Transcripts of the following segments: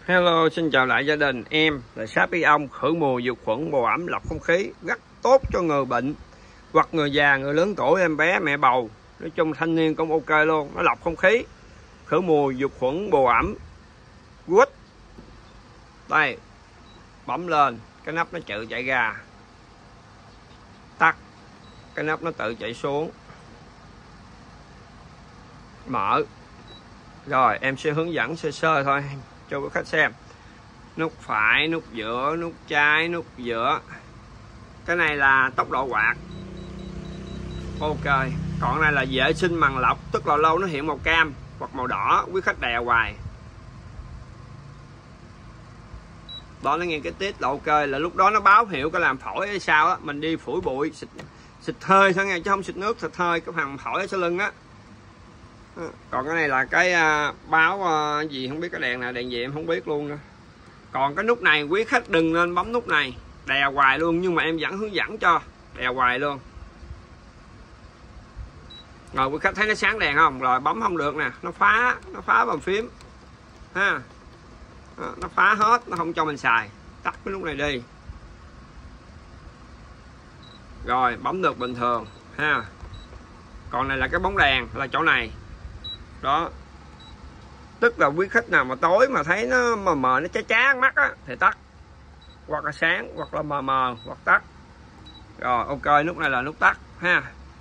Hello, xin chào lại gia đình. Em là sáp Ion khử mùi diệt khuẩn bồ ẩm lọc không khí, rất tốt cho người bệnh hoặc người già, người lớn tuổi, em bé, mẹ bầu, nói chung thanh niên cũng ok luôn. Nó lọc không khí, khử mùi diệt khuẩn bồ ẩm good. Đây, bấm lên cái nắp nó tự chạy ra, tắt cái nắp nó tự chạy xuống, mở. Rồi em sẽ hướng dẫn sơ sơ thôi cho quý khách xem. Nút phải, nút giữa, nút trái, nút giữa. Cái này là tốc độ quạt. Ok. Còn này là vệ sinh màng lọc, tức là lâu nó hiện màu cam hoặc màu đỏ, quý khách đè hoài. Đó, nó nghe cái tít là ok, là lúc đó nó báo hiệu cái làm phổi hay sao á, mình đi phủi bụi, xịt hơi thôi nghe, chứ không xịt nước, xịt hơi cái phần phổi ở sau lưng á. Còn cái này là cái báo gì không biết, cái đèn này đèn gì em không biết luôn nữa. Còn cái nút này quý khách đừng nên bấm nút này, đè hoài luôn, nhưng mà em vẫn hướng dẫn cho đè hoài luôn. Rồi quý khách thấy nó sáng đèn không? Rồi bấm không được nè, nó phá bàn phím ha. Nó phá hết, nó không cho mình xài. Tắt cái nút này đi. Rồi bấm được bình thường ha. Còn này là cái bóng đèn, là chỗ này. Đó, tức là quý khách nào mà tối mà thấy nó mờ nó chá mắt á thì tắt, hoặc là sáng, hoặc là mờ hoặc tắt. Rồi ok, nút này là nút tắt ha.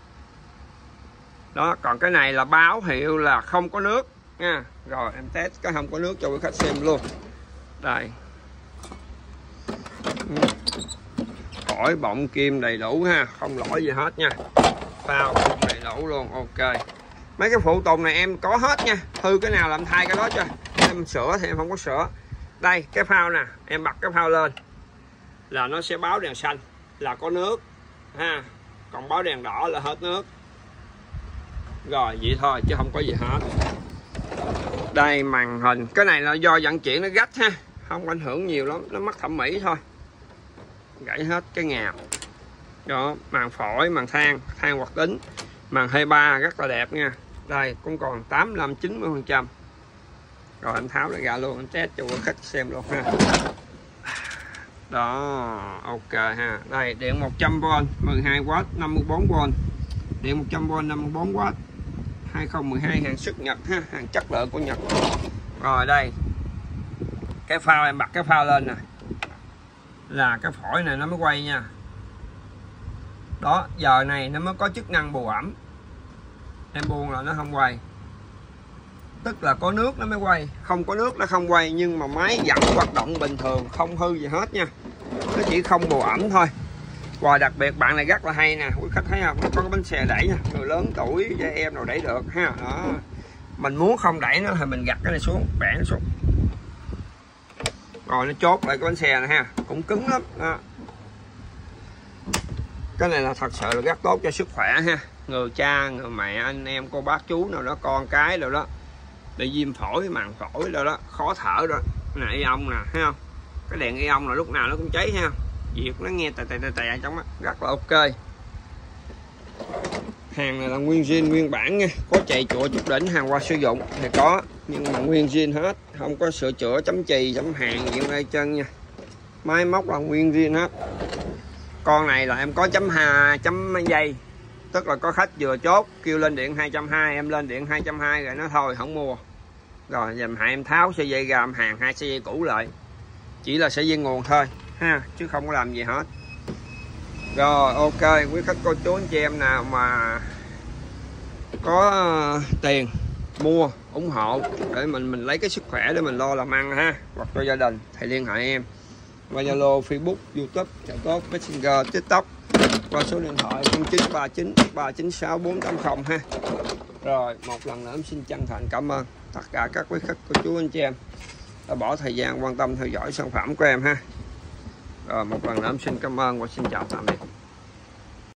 Đó, còn cái này là báo hiệu là không có nước nha. Rồi em test cái không có nước cho quý khách xem luôn. Đây, khỏi bọng kim đầy đủ ha, không lỗi gì hết nha, phao đầy đủ luôn. Ok, mấy cái phụ tùng này em có hết nha, hư cái nào làm thay cái đó cho em. Sửa thì em không có sửa. Đây cái phao nè, em bật cái phao lên là nó sẽ báo đèn xanh là có nước ha, còn báo đèn đỏ là hết nước. Rồi vậy thôi chứ không có gì hết. Đây màn hình, cái này là do vận chuyển nó gách ha, không ảnh hưởng nhiều lắm, nó mất thẩm mỹ thôi. Gãy hết cái ngàm. Đó, màn phổi, màn than hoạt tính, màn 23 rất là đẹp nha. Đây cũng còn 85-90%. Rồi em tháo nó ra luôn, em test cho quý khách xem luôn ha. Đó, ok ha. Đây điện 100V, 12W, 54V. Điện 100V, 54W, 2012, hàng xuất Nhật ha, hàng chất lượng của Nhật. Rồi đây, cái phao em bật cái phao lên nè, là cái phổi này nó mới quay nha. Đó, giờ này nó mới có chức năng bù ẩm. Em buông là nó không quay, tức là có nước nó mới quay, không có nước nó không quay, nhưng mà máy vẫn hoạt động bình thường, không hư gì hết nha. Nó chỉ không bù ẩm thôi. Và đặc biệt bạn này rất là hay nè, quý khách thấy không, nó có cái bánh xe đẩy nha, người lớn tuổi với em nào đẩy được ha. Đó, mình muốn không đẩy nó thì mình gặt cái này xuống, bẻ nó xuống, rồi nó chốt lại cái bánh xe này ha, cũng cứng lắm đó. Cái này là thật sự là rất tốt cho sức khỏe ha, người cha, người mẹ, anh em, cô bác, chú nào đó, con cái đâu đó bị viêm phổi, màng phổi đâu đó, khó thở đó. Cái này Ion nè, thấy không, cái đèn Ion là lúc nào nó cũng cháy ha, việc nó nghe tè trong á, rất là ok. Hàng này là nguyên zin nguyên bản nha, có chạy chùa chút đỉnh, hàng qua sử dụng thì có, nhưng mà nguyên zin hết, không có sửa chữa chấm chì chấm hàng gì đây chân nha. Máy móc là nguyên zin hết. Con này là em có chấm dây, tức là có khách vừa chốt kêu lên điện 220, em lên điện 220 rồi nó thôi không mua. Rồi dùm hại em tháo sợi dây ra, hàng 2 sợi dây cũ lại, chỉ là sợi dây nguồn thôi ha, chứ không có làm gì hết. Rồi ok, quý khách cô chú anh chị em nào mà có tiền mua ủng hộ để mình lấy cái sức khỏe để mình lo làm ăn ha, hoặc cho gia đình thì liên hệ em qua Zalo, Facebook, YouTube, chợ tốt, Messenger, TikTok, qua số điện thoại 0939 396 480 ha. Rồi một lần nữa em xin chân thành cảm ơn tất cả các quý khách cô chú anh chị em đã bỏ thời gian quan tâm theo dõi sản phẩm của em ha. Rồi một lần nữa em xin cảm ơn và xin chào tạm biệt.